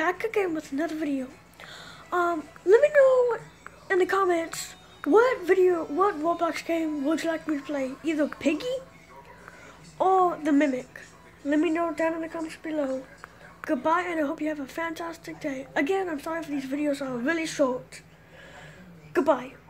back again with another video. Let me know in the comments what Roblox game would you like me to play? Either Piggy or the Mimic. Let me know down in the comments below. Goodbye, and I hope you have a fantastic day. Again, I'm sorry if these videos are really short. Goodbye.